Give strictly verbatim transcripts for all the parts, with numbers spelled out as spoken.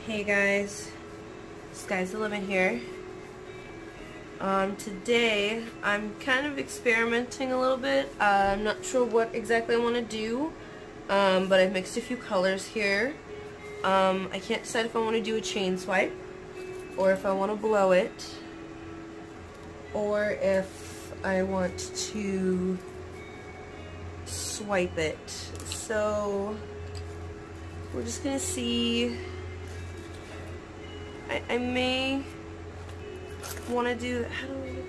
Hey guys, Sky's the Limit here. Um, today I'm kind of experimenting a little bit. Uh, I'm not sure what exactly I want to do, um, but I've mixed a few colors here. Um, I can't decide if I want to do a chain swipe, or if I want to blow it, or if I want to swipe it. So we're just gonna see. I, I may want to do, how do I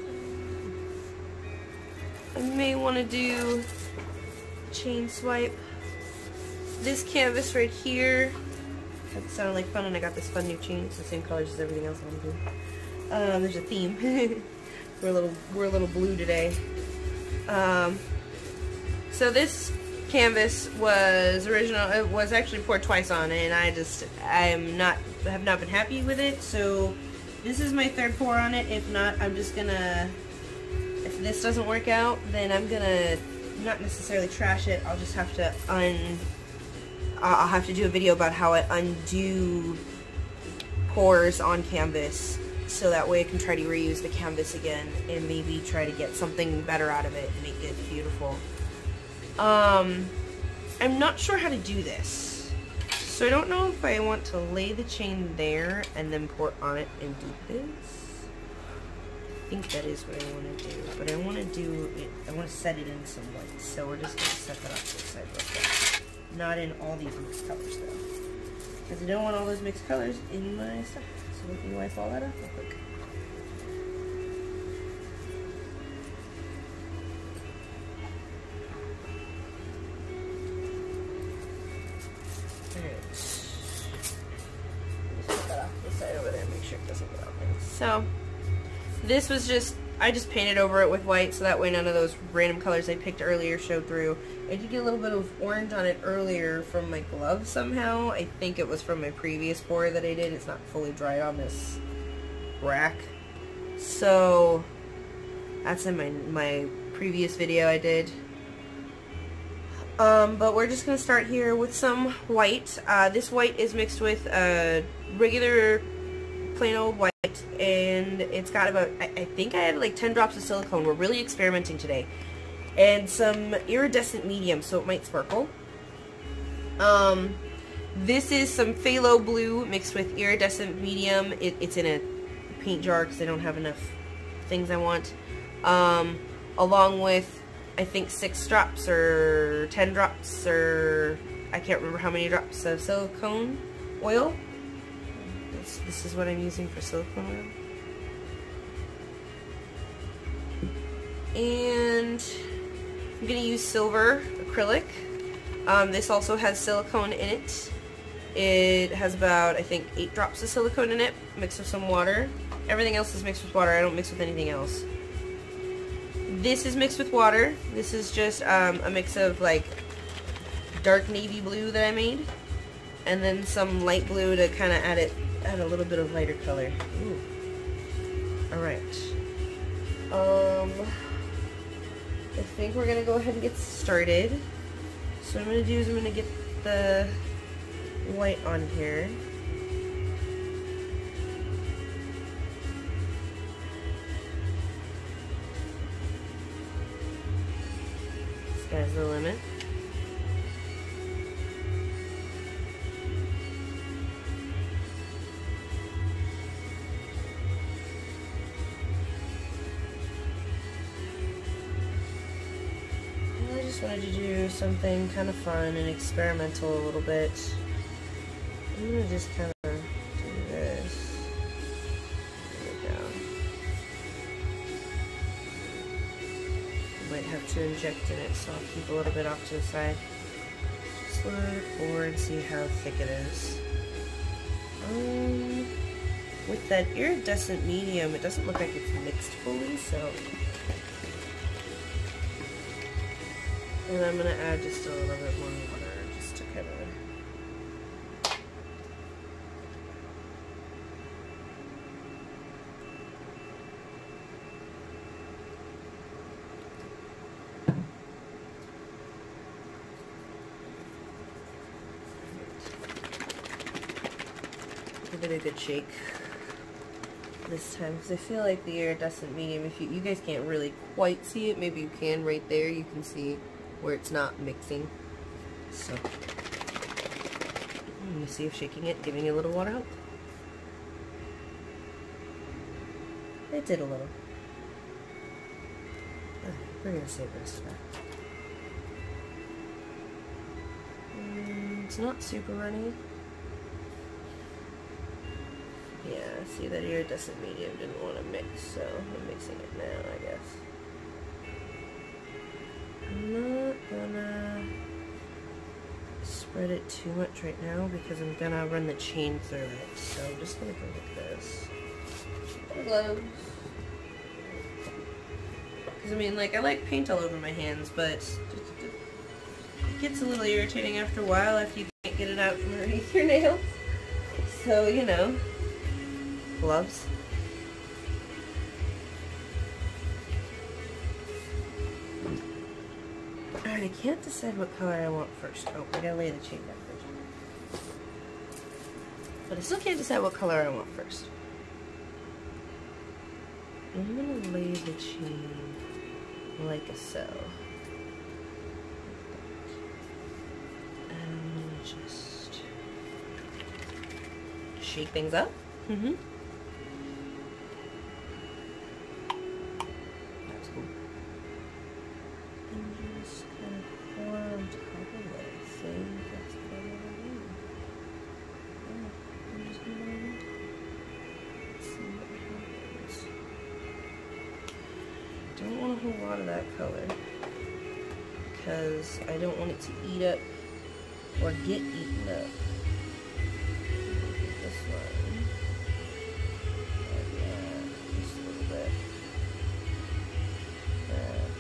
get that? I may want to do chain swipe. This canvas right here, that sounded like fun, and I got this fun new chain. It's the same colors as everything else I'm doing. Um, there's a theme. we're a little, we're a little blue today. Um, so this canvas was original. It was actually poured twice on, and I just I'm not have not been happy with it. So this is my third pour on it. If not, I'm just gonna, if this doesn't work out, then I'm gonna not necessarily trash it. I'll just have to un. I'll have to do a video about how I undo pours on canvas, so that way I can try to reuse the canvas again and maybe try to get something better out of it and make it beautiful. Um, I'm not sure how to do this, so I don't know if I want to lay the chain there and then pour on it and do this. I think that is what I want to do, but I want to do it, I want to set it in some white, so we're just going to set that off to the side real quick. Not in all these mixed colors though, because I don't want all those mixed colors in my stuff, so let me wipe all that off real quick. So this was just, I just painted over it with white so that way none of those random colors I picked earlier showed through. I did get a little bit of orange on it earlier from my glove somehow. I think it was from my previous pour that I did. It's not fully dry on this rack. So that's in my, my previous video I did. Um, but we're just going to start here with some white. Uh, this white is mixed with uh, regular plain old white, and it's got about, I, I think I had like ten drops of silicone. We're really experimenting today. And some iridescent medium, so it might sparkle. Um, this is some phthalo blue mixed with iridescent medium. It, it's in a paint jar because I don't have enough things I want. Um, along with, I think, six drops or ten drops, or I can't remember how many drops of silicone oil. This, this is what I'm using for silicone oil. And I'm going to use silver acrylic. Um, this also has silicone in it. It has about, I think, eight drops of silicone in it, mixed with some water. Everything else is mixed with water. I don't mix with anything else. This is mixed with water. This is just um, a mix of like dark navy blue that I made, and then some light blue to kind of add it, add a little bit of lighter color. Ooh. All right. Um, I think we're gonna go ahead and get started. So what I'm gonna do is I'm gonna get the white on here. Sky's the limit. I just wanted to do something kind of fun and experimental a little bit. I'm gonna just kind of do this. Bring it down. Might have to inject in it, so I'll keep a little bit off to the side. Just let it pour and see how thick it is. Um, with that iridescent medium, it doesn't look like it's mixed fully, so. And I'm gonna add just a little bit more water, just to kind of. give it a good shake this time, because I feel like the iridescent medium, if you, you guys can't really quite see it, maybe you can right there, you can see where it's not mixing. So, let me see if shaking it, giving it a little water helped. It did a little. Okay, we're going to save the rest of that. Mm, it's not super runny. Yeah, see that iridescent medium didn't want to mix, so I'm mixing it now, I guess. I'm not gonna spread it too much right now because I'm gonna run the chain through it. So I'm just gonna go like this. Gloves. Because I mean, like, I like paint all over my hands, but it gets a little irritating after a while after you can't get it out from underneath your nails. So, you know. Gloves. Alright, I can't decide what color I want first. Oh, I gotta lay the chain down first. But I still can't decide what color I want first. I'm gonna lay the chain like so. And I'm gonna just shake things up. Mm-hmm. A lot of that color because I don't want it to eat up or get eaten up. This one, like that, just a little bit. That.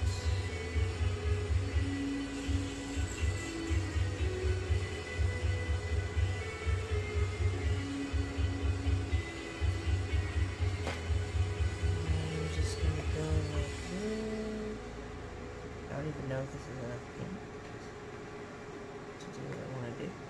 I'm just gonna go like this. I don't even know if this is enough paint to do what I want to do.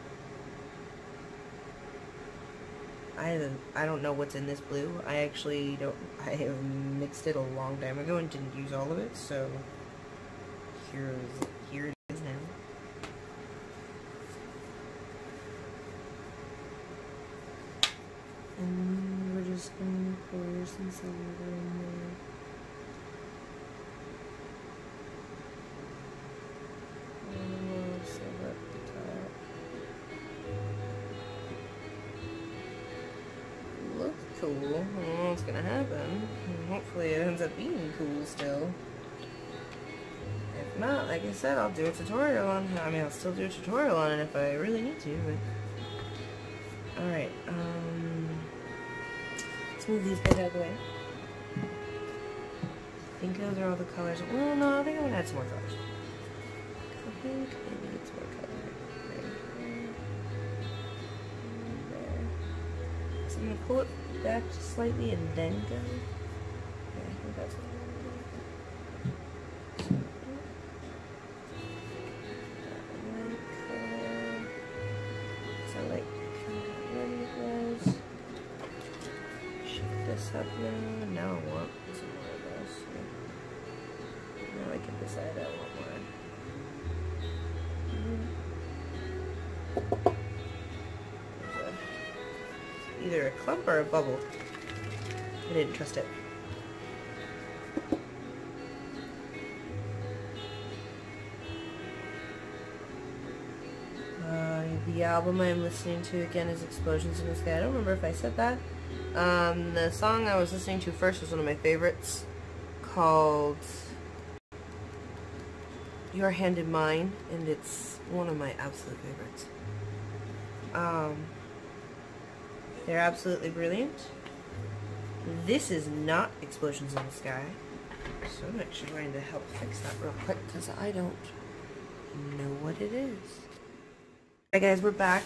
I haven't, I don't know what's in this blue. I actually don't, I have mixed it a long time ago and didn't use all of it, so here's, here it is now. And we're just going to pour some silver in there. Cool. I don't know what's gonna happen. Hopefully it ends up being cool still. If not, like I said, I'll do a tutorial on I mean I'll still do a tutorial on it if I really need to, but alright, um let's move these guys out of the way. I think those are all the colors. Well no, I think I'm gonna add some more colors. I think maybe it's more color. I'm going to pull it back just slightly and then go. Okay, I think that's what I'm going to do. So, like, ready guys. Shake this up now. Now I want some more of this. Now I can decide I want more. Mm-hmm. Either a clump or a bubble. I didn't trust it. Uh, the album I'm listening to again is Explosions in the Sky. I don't remember if I said that. Um, the song I was listening to first was one of my favorites, called Your Hand in Mine, and it's one of my absolute favorites. Um... They're absolutely brilliant. This is not Explosions in the Sky. So I'm actually going to help fix that real quick because I don't know what it is. Alright guys, we're back.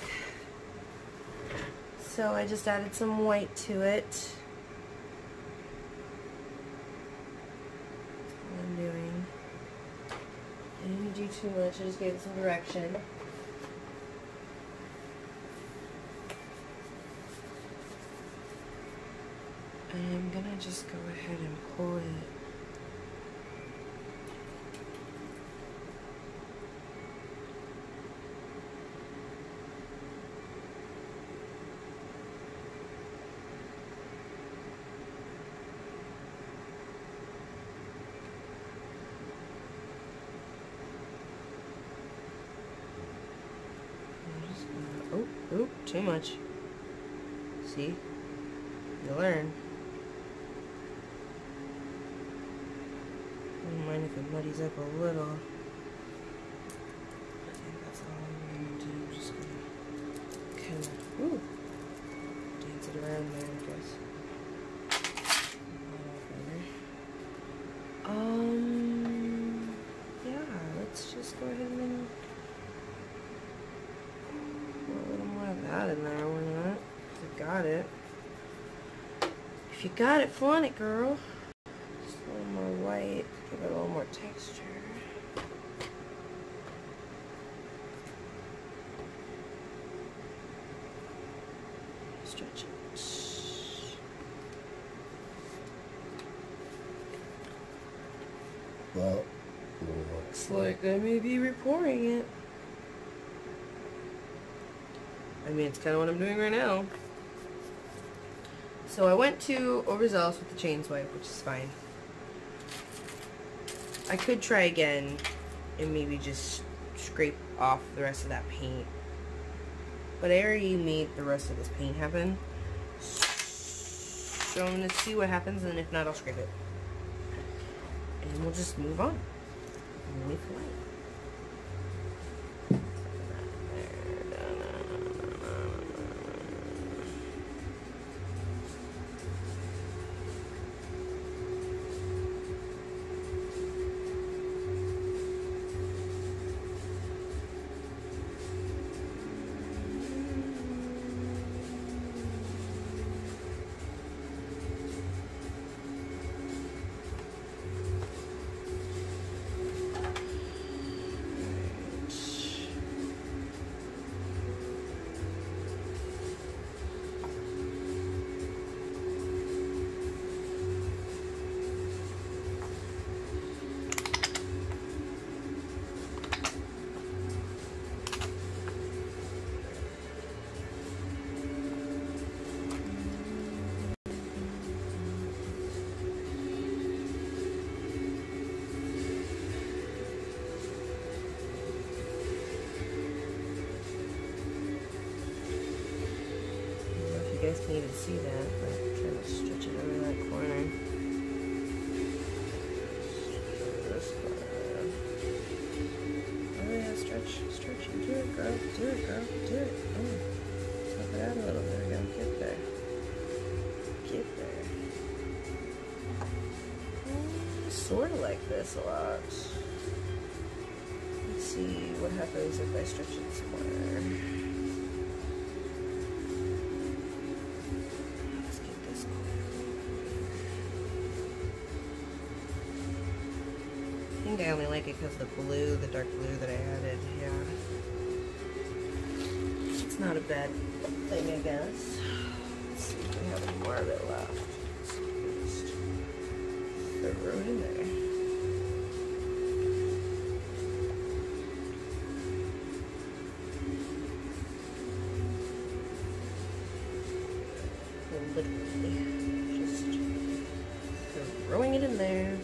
So I just added some white to it. That's all I'm doing. I didn't do too much, I just gave it some direction. I'm gonna just go ahead and pull it. Oh, oh, too much. See? You learn. I don't mind if it muddies up a little. I think that's all I'm gonna do. Just gonna kind of, ooh, dance it around there, I guess. Um, yeah, let's just go ahead and put a little more of that in there. Why not? I got it. If you got it, flaunt it, girl. Just a little more white, give it a little more texture. Stretch it. Well, looks like I may be repouring it. I mean, it's kind of what I'm doing right now. So I went to overzealous with the chain swipe, which is fine. I could try again and maybe just scrape off the rest of that paint. But I already made the rest of this paint happen. So I'm going to see what happens, and if not, I'll scrape it. And we'll just move on with life. You guys can't even see that, but I'm trying to stretch it over that corner. This corner. Oh yeah, stretch, stretch, do it, girl, do it, girl, do it. Oh, top it out a little. There we go. Get there. Get there. Mm, sort of like this a lot. Let's see what happens if I stretch it some more. I think I only like it because the blue, the dark blue that I added, yeah. It's not a bad thing, I guess. Let's see if we have any more of it left. Just throw it in there. Literally, just throwing it in there.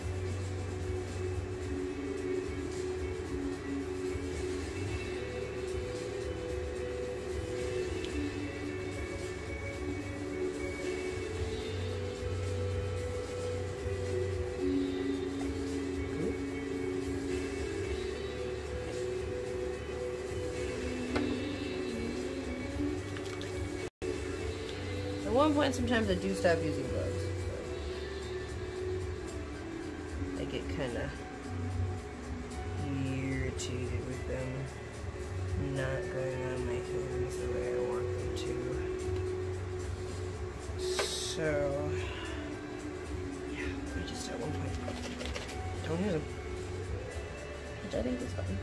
At one point, sometimes I do stop using gloves. So I get kind of irritated with them not going on my hands the way I want them to. So, yeah, I just at one point don't use them. Which I think is fine.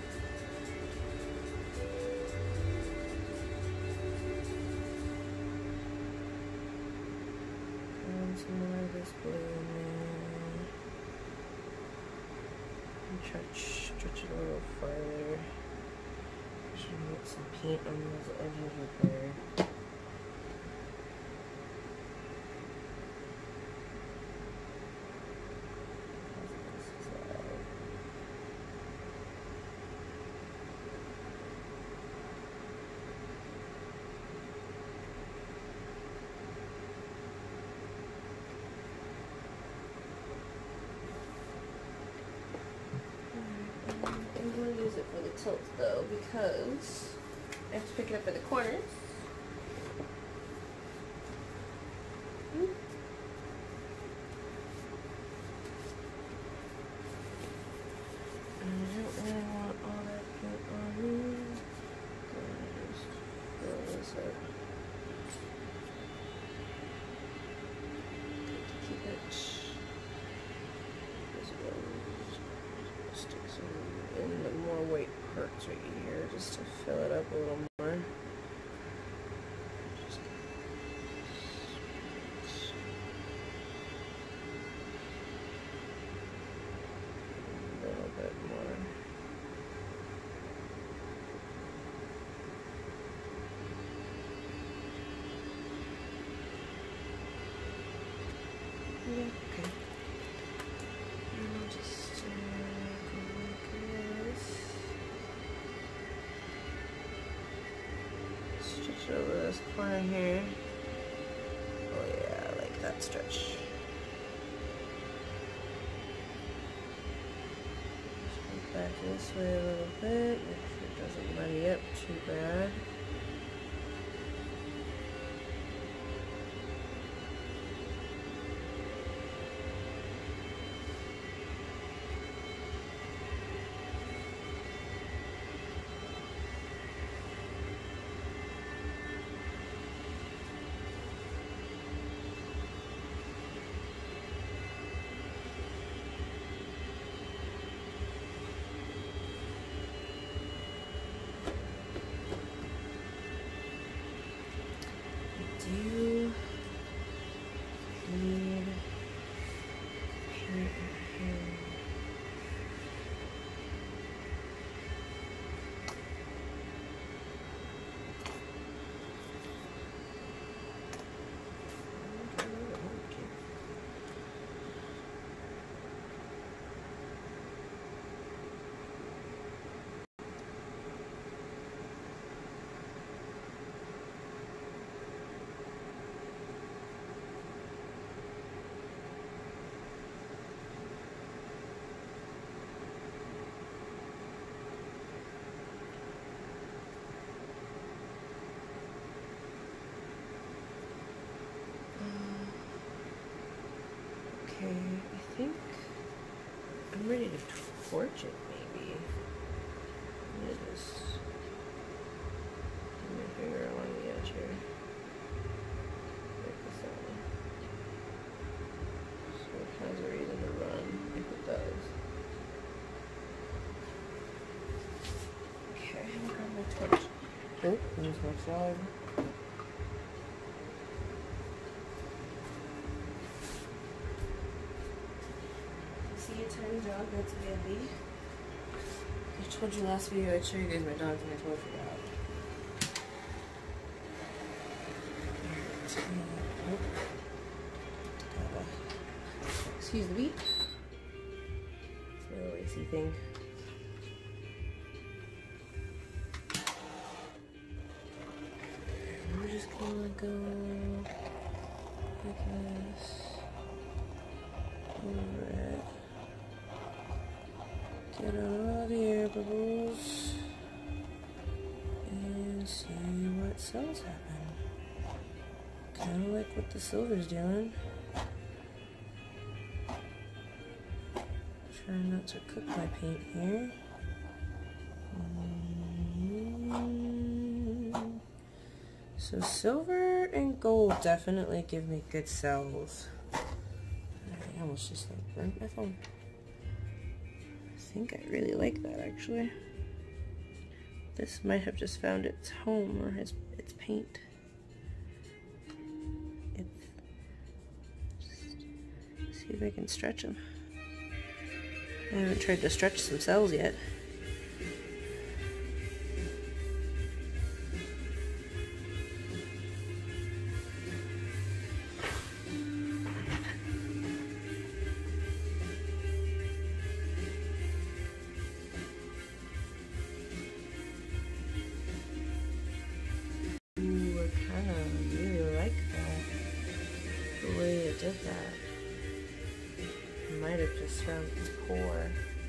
Some more this blue in there. And try to stretch it a little farther. Should get some paint on those edges right there. I'm going to use it for the tilt though, because I have to pick it up at the corners. Hmm. And I don't really want all that paint on me. I'm just fill this up. To keep it visible. Stick some in the more white parts right here just to fill it up a little more. Just a little bit more. Yeah, okay. And I'll just uh, go like this. Stretch over this corner here. Oh yeah, I like that stretch. Just go back this way a little bit, make sure it doesn't muddy up too bad. Do you need paint here? Okay, I think I'm ready to torch it, maybe. Let me just put my finger along the edge here. Like this on. So it has a reason to run, if it does. Okay, I'm gonna grab my torch. Oh, there's my slide. Tiny dog, that's Bambi. I told you last video I'd show you guys my dogs and I totally forgot. Excuse the beat. It's my little lacy thing. And we're just gonna go like this over it. Get out all the air bubbles and see what cells happen. Kind of like what the silver's doing. Try not to cook my paint here. Mm. So silver and gold definitely give me good cells. I almost just like burnt my phone. I think I really like that actually. This might have just found its home or its, its paint. It's just See if I can stretch them. I haven't tried to stretch some cells yet. Ooh, I kind of really like that. The way it did that. I might have just found its pore.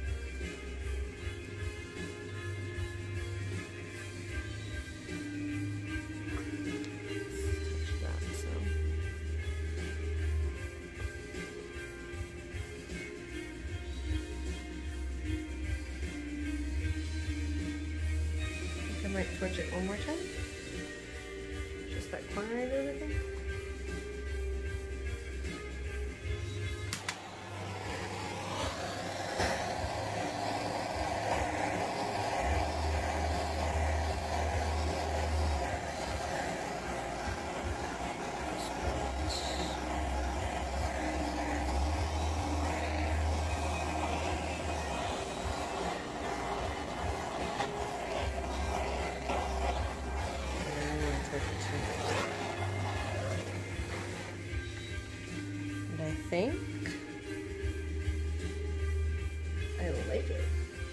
Touch that some. I think I might torch it one more time. Just that corner I did, I think. And I think I like it.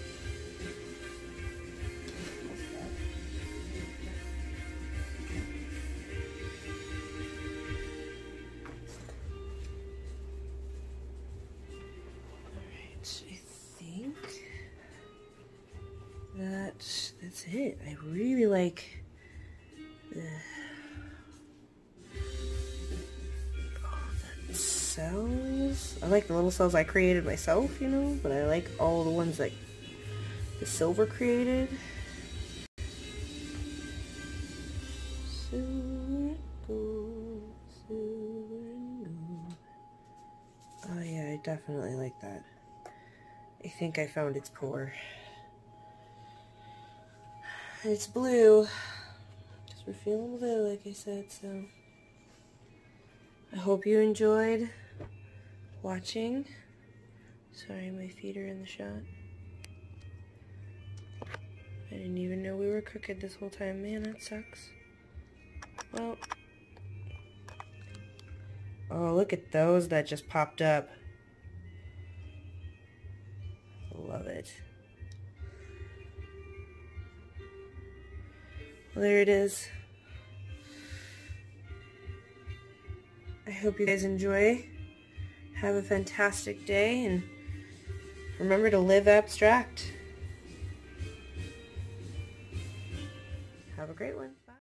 Alright, I think that that's it. I really like the cells. I like the little cells I created myself, you know, but I like all the ones that the silver created. Silver and gold, silver and gold. Oh yeah, I definitely like that. I think I found its pore. It's blue, because we're feeling blue, like I said, so I hope you enjoyed watching. Sorry, my feet are in the shot. I didn't even know we were crooked this whole time. Man, that sucks. Well. Oh, look at those that just popped up. Love it. Well, there it is. I hope you guys enjoy. Have a fantastic day, and remember to live abstract. Have a great one.